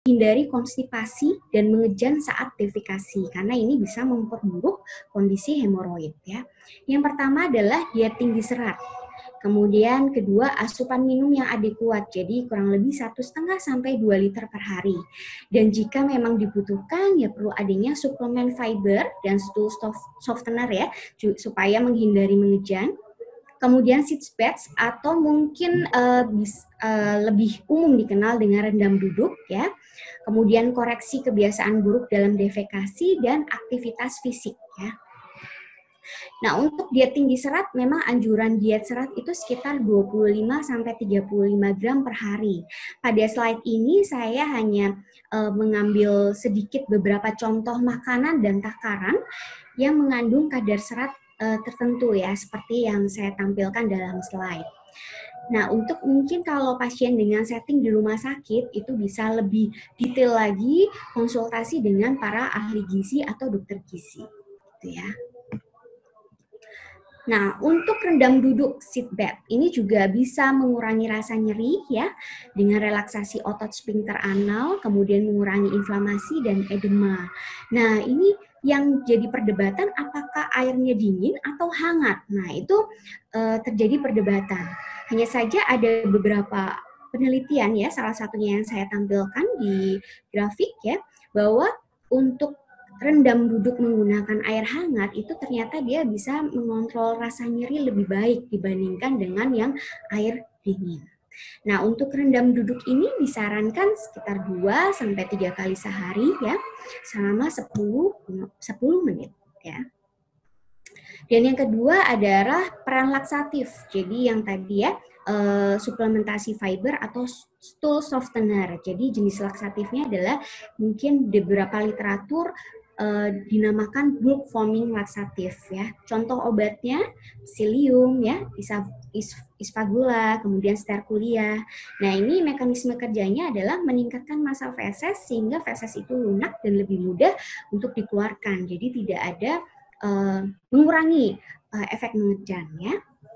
hindari konstipasi dan mengejan saat defekasi karena ini bisa memperburuk kondisi hemoroid ya. Yang pertama adalah diet tinggi serat. Kemudian kedua, asupan minum yang adekuat, jadi kurang lebih 1,5 sampai 2 liter per hari. Dan jika memang dibutuhkan, ya perlu adanya suplemen fiber dan stool softener ya, supaya menghindari mengejan. Kemudian sitz baths atau mungkin lebih umum dikenal dengan rendam duduk ya. Kemudian koreksi kebiasaan buruk dalam defekasi dan aktivitas fisik ya. Nah, untuk diet tinggi serat, memang anjuran diet serat itu sekitar 25-35 gram per hari. Pada slide ini saya hanya mengambil sedikit beberapa contoh makanan dan takaran yang mengandung kadar serat tertentu ya, seperti yang saya tampilkan dalam slide. Nah, untuk mungkin kalau pasien dengan setting di rumah sakit, itu bisa lebih detail lagi konsultasi dengan para ahli gizi atau dokter gizi. Gitu ya. Nah, untuk rendam duduk sit bath, ini juga bisa mengurangi rasa nyeri ya, dengan relaksasi otot sphincter anal, kemudian mengurangi inflamasi dan edema. Nah, ini yang jadi perdebatan apakah airnya dingin atau hangat. Nah, itu terjadi perdebatan. Hanya saja ada beberapa penelitian ya, salah satunya yang saya tampilkan di grafik ya, bahwa untuk rendam duduk menggunakan air hangat itu ternyata dia bisa mengontrol rasa nyeri lebih baik dibandingkan dengan yang air dingin. Nah, untuk rendam duduk ini disarankan sekitar 2-3 kali sehari ya, selama 10 menit ya. Dan yang kedua adalah peran laksatif. Jadi yang tadi ya, suplementasi fiber atau stool softener. Jadi jenis laksatifnya adalah mungkin di beberapa literatur dinamakan bulk foaming laksatif ya. Contoh obatnya psyllium ya, isfagula, kemudian sterculia. Nah, ini mekanisme kerjanya adalah meningkatkan massa feses sehingga feses itu lunak dan lebih mudah untuk dikeluarkan. Jadi tidak ada mengurangi efek mengejan ya.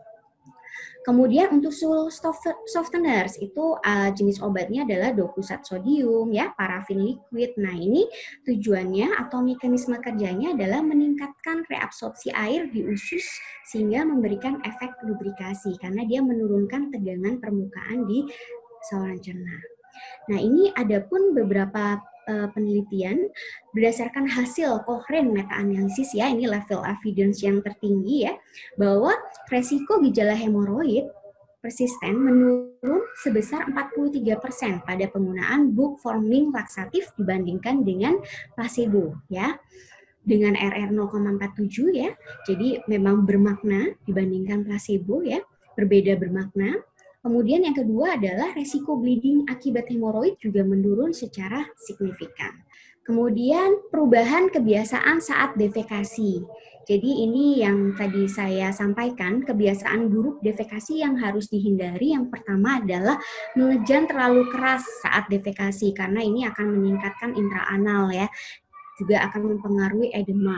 Kemudian untuk stool softeners itu jenis obatnya adalah dopusat sodium ya, parafin liquid. Nah, ini tujuannya atau mekanisme kerjanya adalah meningkatkan reabsorpsi air di usus sehingga memberikan efek lubrikasi karena dia menurunkan tegangan permukaan di saluran cerna. Nah, ini ada pun beberapa penelitian berdasarkan hasil Cochrane meta-analisis ya, ini level evidence yang tertinggi ya, bahwa resiko gejala hemoroid persisten menurun sebesar 43% pada penggunaan bulk foaming laksatif dibandingkan dengan placebo ya, dengan RR 0,47 ya, jadi memang bermakna dibandingkan placebo ya, berbeda bermakna. Kemudian yang kedua adalah resiko bleeding akibat hemoroid juga menurun secara signifikan. Kemudian perubahan kebiasaan saat defekasi. Jadi ini yang tadi saya sampaikan, kebiasaan buruk defekasi yang harus dihindari. Yang pertama adalah mengejan terlalu keras saat defekasi karena ini akan meningkatkan intraanal ya. Juga akan mempengaruhi edema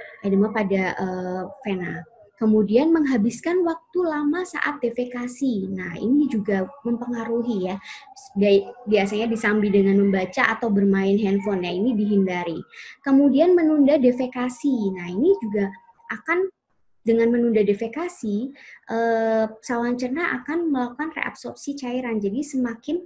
pada vena. Kemudian menghabiskan waktu lama saat defekasi. Nah, ini juga mempengaruhi ya. Biasanya disambi dengan membaca atau bermain handphone. Nah, ini dihindari. Kemudian menunda defekasi. Nah, ini juga akan dengan menunda defekasi, saluran cerna akan melakukan reabsorpsi cairan. Jadi semakin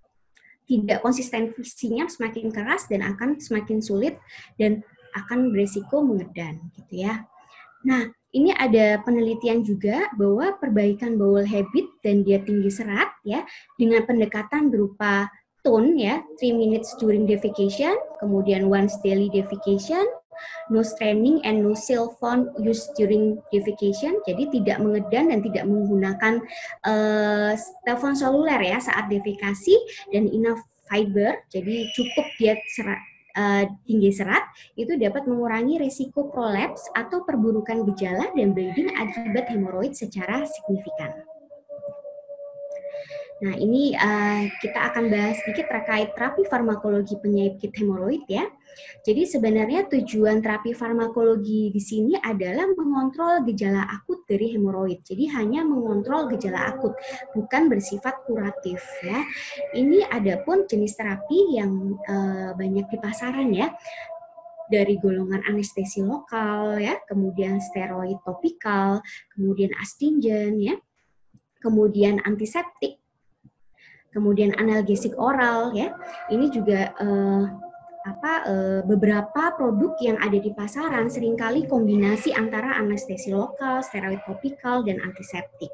tidak konsistensinya semakin keras dan akan semakin sulit dan akan beresiko mengedan gitu ya. Nah, ini ada penelitian juga bahwa perbaikan bowel habit dan diet tinggi serat ya dengan pendekatan berupa tone ya, 3 minutes during defecation, kemudian once daily defecation, no straining and no cell phone use during defecation. Jadi tidak mengedan dan tidak menggunakan telepon seluler ya saat defekasi, dan enough fiber. Jadi cukup diet serat tinggi serat itu dapat mengurangi resiko prolaps atau perburukan gejala dan bleeding akibat hemoroid secara signifikan. Nah, ini kita akan bahas sedikit terkait terapi farmakologi penyakit hemoroid ya. Jadi sebenarnya tujuan terapi farmakologi di sini adalah mengontrol gejala akut dari hemoroid. Jadi hanya mengontrol gejala akut, bukan bersifat kuratif ya. Ini ada pun jenis terapi yang banyak di pasaran ya, dari golongan anestesi lokal ya, kemudian steroid topikal, kemudian astringen ya, kemudian antiseptik, kemudian analgesik oral ya. Ini juga beberapa produk yang ada di pasaran seringkali kombinasi antara anestesi lokal, steroid topikal, dan antiseptik.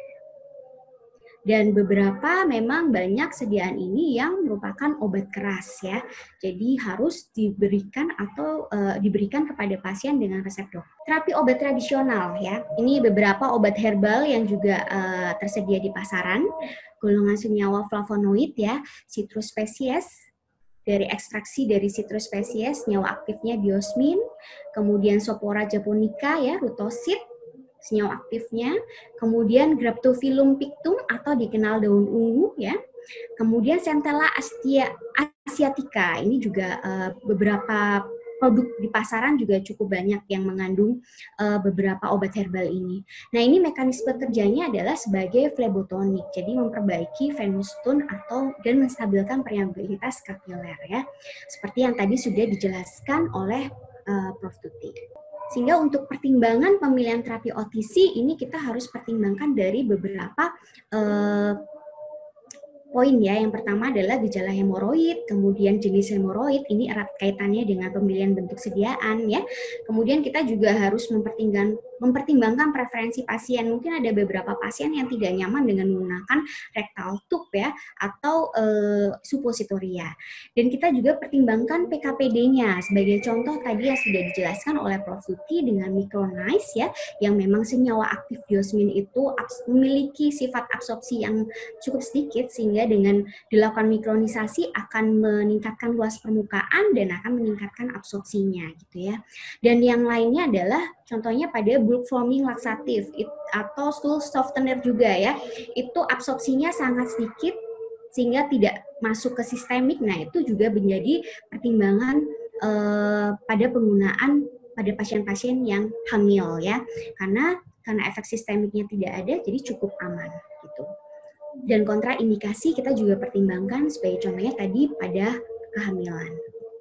Dan beberapa memang banyak sediaan ini yang merupakan obat keras ya. Jadi harus diberikan atau diberikan kepada pasien dengan resep dokter. Terapi obat tradisional ya. Ini beberapa obat herbal yang juga tersedia di pasaran. Golongan senyawa flavonoid ya, citrus species, dari ekstraksi dari citrus species, nyawa aktifnya diosmin, kemudian Sophora japonica ya, rutosid, senyawa aktifnya, kemudian Graptophyllum pictum atau dikenal daun ungu ya, kemudian Centella asiatica, ini juga beberapa produk di pasaran juga cukup banyak yang mengandung beberapa obat herbal ini. Nah, ini mekanisme kerjanya adalah sebagai flebotonik, jadi memperbaiki venous tone dan menstabilkan permeabilitas kapiler ya. Seperti yang tadi sudah dijelaskan oleh Prof. Tuti. Sehingga untuk pertimbangan pemilihan terapi OTC ini kita harus pertimbangkan dari beberapa poin ya. Yang pertama adalah gejala hemoroid, kemudian jenis hemoroid, ini erat kaitannya dengan pemilihan bentuk sediaan ya. Kemudian kita juga harus mempertimbangkan preferensi pasien. Mungkin ada beberapa pasien yang tidak nyaman dengan menggunakan rectal tube ya, atau supositoria. Dan kita juga pertimbangkan PKPD-nya. Sebagai contoh tadi yang sudah dijelaskan oleh Prof. Tuti dengan Micronized ya, yang memang senyawa aktif diosmin itu memiliki sifat absorpsi yang cukup sedikit, sehingga dengan dilakukan mikronisasi akan meningkatkan luas permukaan dan akan meningkatkan absorpsinya gitu ya. Dan yang lainnya adalah contohnya pada bulk forming laxative atau stool softener juga ya. Itu absorpsinya sangat sedikit sehingga tidak masuk ke sistemik. Nah, itu juga menjadi pertimbangan pada penggunaan pada pasien-pasien yang hamil ya. Karena efek sistemiknya tidak ada, jadi cukup aman gitu. Dan kontraindikasi kita juga pertimbangkan sebagai contohnya tadi pada kehamilan.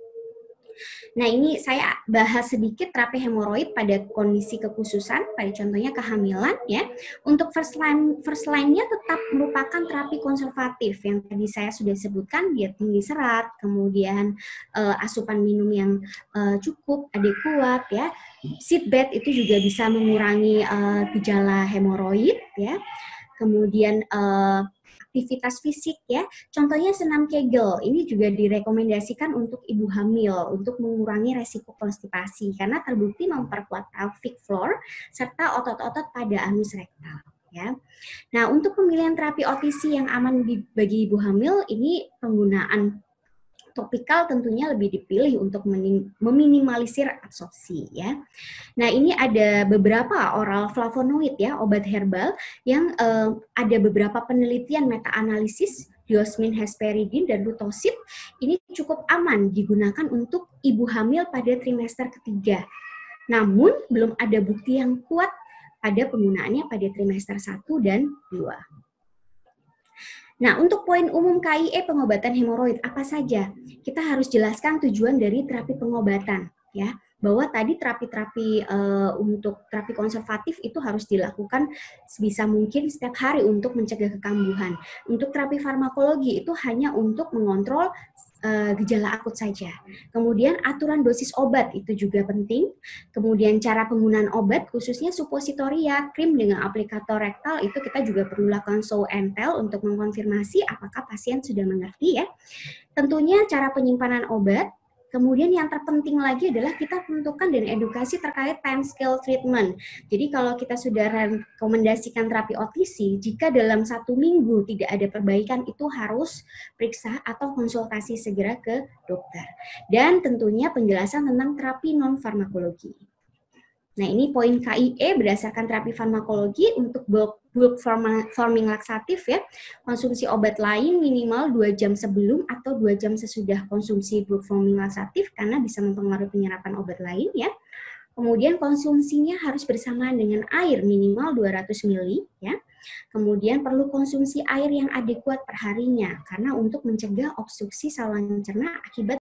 Nah, ini saya bahas sedikit terapi hemoroid pada kondisi kekhususan, pada contohnya kehamilan ya. Untuk first line-nya tetap merupakan terapi konservatif yang tadi saya sudah sebutkan, diet tinggi serat, kemudian asupan minum yang cukup, adekuat ya. Seatbed itu juga bisa mengurangi gejala hemoroid ya. Kemudian aktivitas fisik ya, contohnya senam Kegel, ini juga direkomendasikan untuk ibu hamil untuk mengurangi resiko konstipasi karena terbukti memperkuat pelvic floor serta otot-otot pada anus rektal ya. Nah, untuk pemilihan terapi OTC yang aman bagi ibu hamil, ini penggunaan topikal tentunya lebih dipilih untuk meminimalisir absorpsi ya. Nah, ini ada beberapa oral flavonoid ya, obat herbal yang ada beberapa penelitian meta-analisis diosmin, hesperidin, dan rutosid ini cukup aman digunakan untuk ibu hamil pada trimester ketiga. Namun belum ada bukti yang kuat pada penggunaannya pada trimester 1 dan 2. Nah, untuk poin umum KIE pengobatan hemoroid apa saja? Kita harus jelaskan tujuan dari terapi pengobatan ya. Bahwa tadi terapi-terapi untuk terapi konservatif itu harus dilakukan sebisa mungkin setiap hari untuk mencegah kekambuhan. Untuk terapi farmakologi itu hanya untuk mengontrol gejala akut saja. Kemudian aturan dosis obat itu juga penting. Kemudian cara penggunaan obat khususnya supositoria, krim dengan aplikator rektal itu kita juga perlu lakukan show and tell untuk mengkonfirmasi apakah pasien sudah mengerti ya. Tentunya cara penyimpanan obat. Kemudian yang terpenting lagi adalah kita tentukan dan edukasi terkait time scale treatment. Jadi kalau kita sudah rekomendasikan terapi OTC, jika dalam 1 minggu tidak ada perbaikan, itu harus periksa atau konsultasi segera ke dokter. Dan tentunya penjelasan tentang terapi non-farmakologi. Nah, ini poin KIE berdasarkan terapi farmakologi untuk bulk bulk forming laksatif ya, konsumsi obat lain minimal 2 jam sebelum atau 2 jam sesudah konsumsi bulk forming laksatif karena bisa mempengaruhi penyerapan obat lain ya. Kemudian konsumsinya harus bersamaan dengan air minimal 200 ml ya. Kemudian perlu konsumsi air yang adekuat perharinya karena untuk mencegah obstruksi saluran cerna akibat